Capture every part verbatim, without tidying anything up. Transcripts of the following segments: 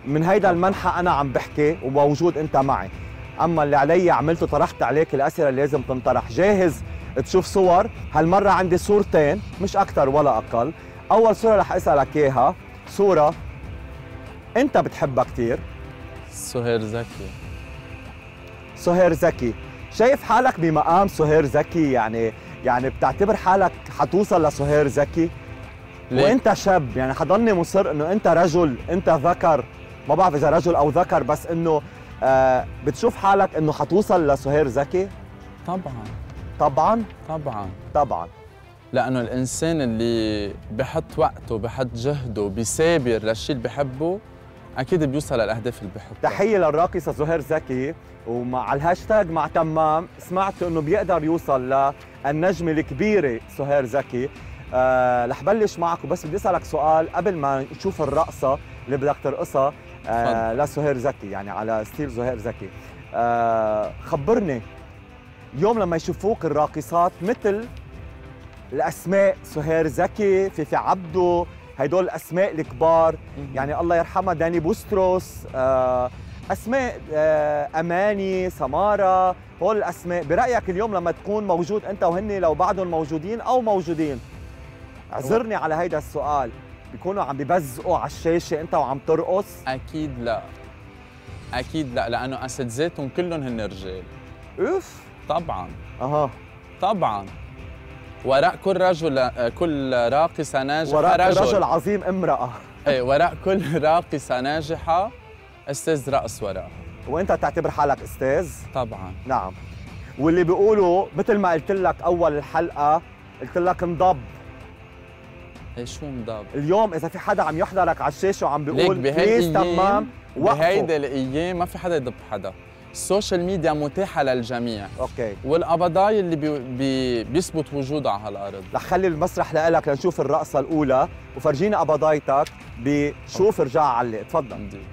من هيدا المنحى انا عم بحكي وموجود انت معي. اما اللي علي عملته طرحت عليك الاسئله اللي لازم تنطرح. جاهز تشوف صور؟ هالمره عندي صورتين مش اكثر ولا اقل. اول صوره رح اسالك اياها صوره انت بتحبها كثير. سهير زكي. سهير زكي، شايف حالك بمقام سهير زكي؟ يعني يعني بتعتبر حالك حتوصل لسهير زكي؟ ليه؟ وانت شاب، يعني حضلني مصر انه انت رجل، انت ذكر، ما بعرف اذا رجل او ذكر، بس انه آه بتشوف حالك انه حتوصل لسهير زكي؟ طبعا طبعا طبعا طبعا. لانه الانسان اللي بحط وقته بحط جهده بيثابر للشيء اللي بحبه اكيد بيوصل للاهداف اللي بحبها. تحيه للراقصه سهير زكي. ومع الهاشتاج مع تمام سمعت انه بيقدر يوصل للنجمه الكبيره سهير زكي. أه رح بلش معك، وبس بدي اسالك سؤال قبل ما نشوف الرقصه اللي بدك ترقصها أه لسهير زكي، يعني على ستيل سهير زكي. أه خبرني اليوم لما يشوفوك الراقصات مثل الاسماء سهير زكي، فيفي عبده، هدول الاسماء الكبار، يعني الله يرحمها داني بوستروس، أه اسماء أه اماني، سماره، هول الاسماء، برايك اليوم لما تكون موجود انت وهن لو بعدهم موجودين او موجودين، اعذرني على هيدا السؤال، بيكونوا عم ببزقوا على الشاشه انت وعم ترقص؟ اكيد لا، اكيد لا، لانه اساتذتهم كلهم هن رجال. اوف طبعا. اها طبعا. وراء كل رجل، كل راقصه ناجحه وراء رجل. رجل عظيم امراه. ايه، وراء كل راقصه ناجحه استاذ رقص وراءها. وانت تعتبر حالك استاذ؟ طبعا. نعم. واللي بيقولوا مثل ما قلت لك اول الحلقه، قلت لك انضب. ايه شو انضب؟ اليوم اذا في حدا عم يحضرك على الشاشه وعم بيقول بليز تمام، وقفوا. بهيدا الايام ما في حدا يضب حدا. السوشيال ميديا متاحه للجميع. اوكي. والقبضاي اللي بي بي بيثبت وجوده على هالارض. رح خلي المسرح لك لنشوف الرقصه الاولى، وفرجينا قبضايتك بشوف رجع علق، تفضل. دي.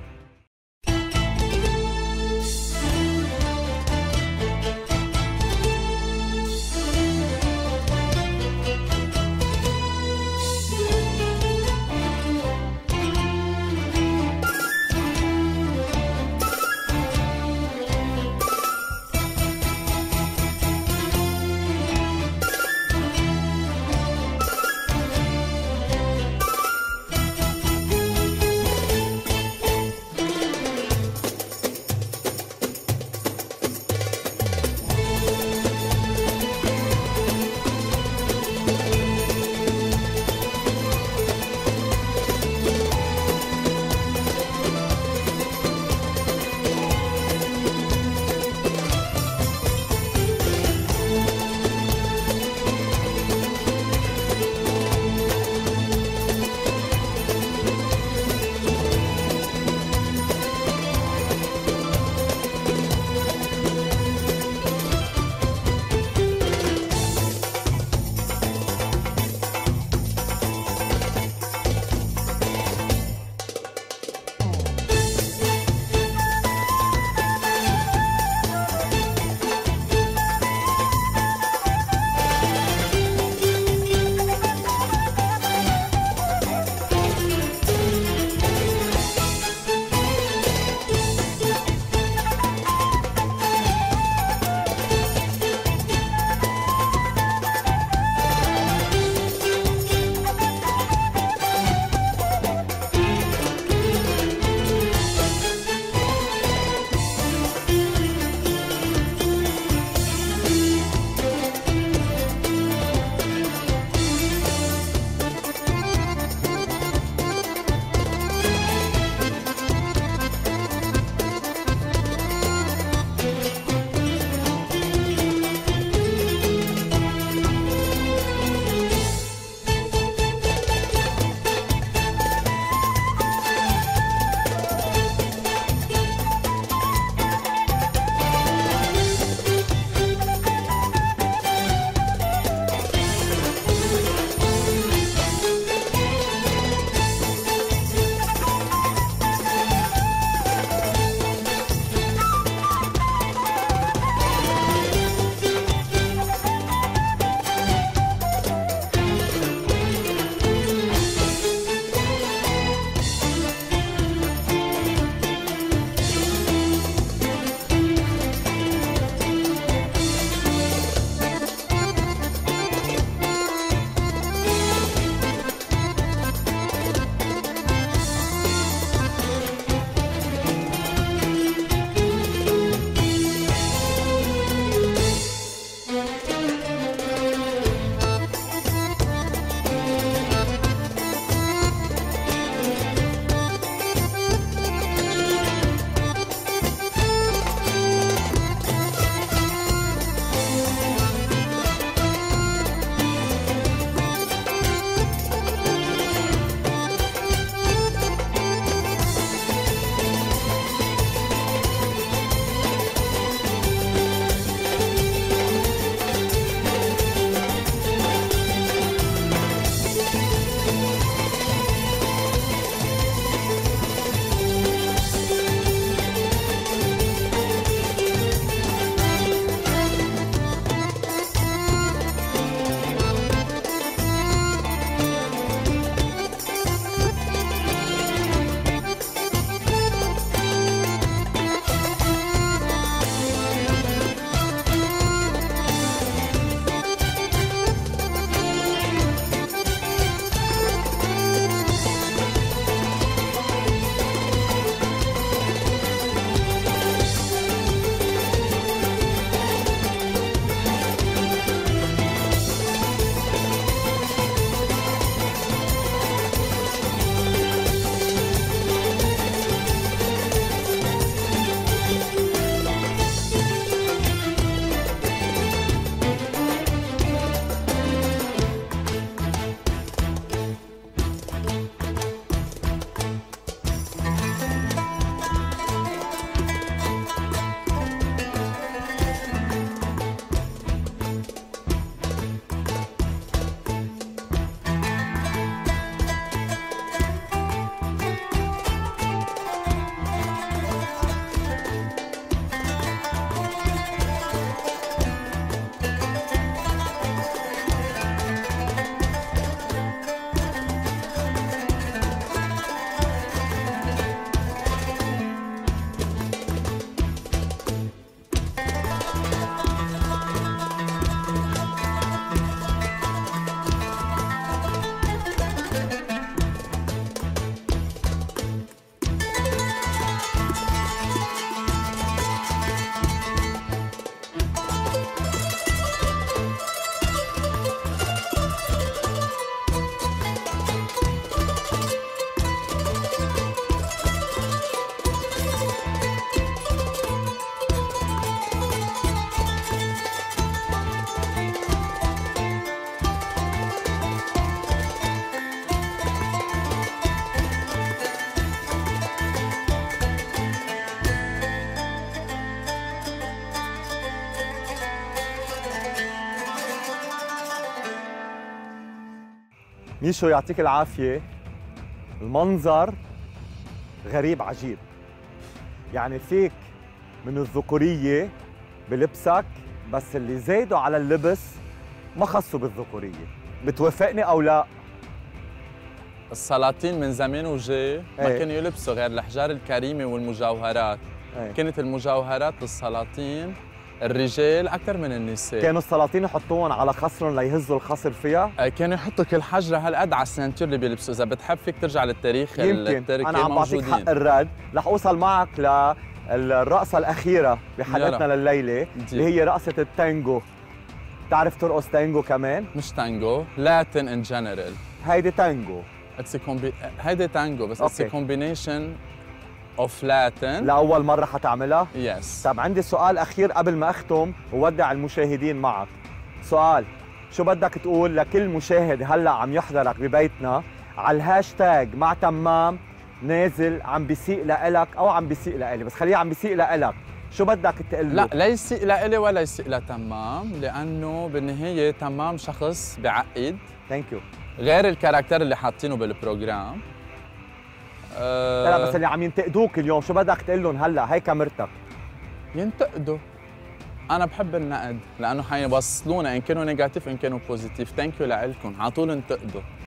ميشو يعطيك العافية، المنظر غريب عجيب. يعني فيك من الذكورية بلبسك، بس اللي زايدوا على اللبس ما خصوا بالذكورية. بتوافقني أو لا؟ السلاطين من زمان وجاي ما ايه. كانوا يلبسوا غير الأحجار الكريمة والمجوهرات. ايه. كانت المجوهرات للسلاطين الرجال أكثر من النساء. كانوا السلاطين يحطوهم على خصرهم ليهزوا الخصر فيها؟ آه، كانوا يحطوا كل حجرة هالقد على السنتور اللي بيلبسوا. إذا بتحب فيك ترجع للتاريخ يمكن. التركي أنا عم بعطيك موجودين. حق الرد. رح أوصل معك للرقصة الأخيرة بحلقتنا لليلة، اللي هي رقصة التانجو. بتعرف ترقص تانجو كمان؟ مش تانجو، لاتن ان جنرال. هيدي تانجو. اتس كومبي هيدي تانجو بس اتس أوكي. كومبينيشن اوف لاتن. لأول مرة حتعملها؟ يس. طب عندي سؤال أخير قبل ما أختم وودع المشاهدين معك. سؤال، شو بدك تقول لكل مشاهد هلأ عم يحضرك ببيتنا على الهاشتاج مع تمام نازل عم بيسيء لإلك أو عم بيسيء لإلي، بس خليه عم بيسيء لإلك، شو بدك تقول له؟ لا، لا يسيء لإلي ولا يسيء لتمام، لأنه بالنهاية تمام شخص بعقد. ثانك يو. غير الكاركتر اللي حاطينه بالبروجرام. أه لا لا، بس اللي عم ينتقدوك اليوم شو بدك تقول لهم هلا؟ هي كاميرتك. ينتقدوا. أنا بحب النقد لأنه حيوصلونا إن كانوا نيجاتيف إن كانوا بوزيتيف. ثانك يو لكم، على طول انتقدوا.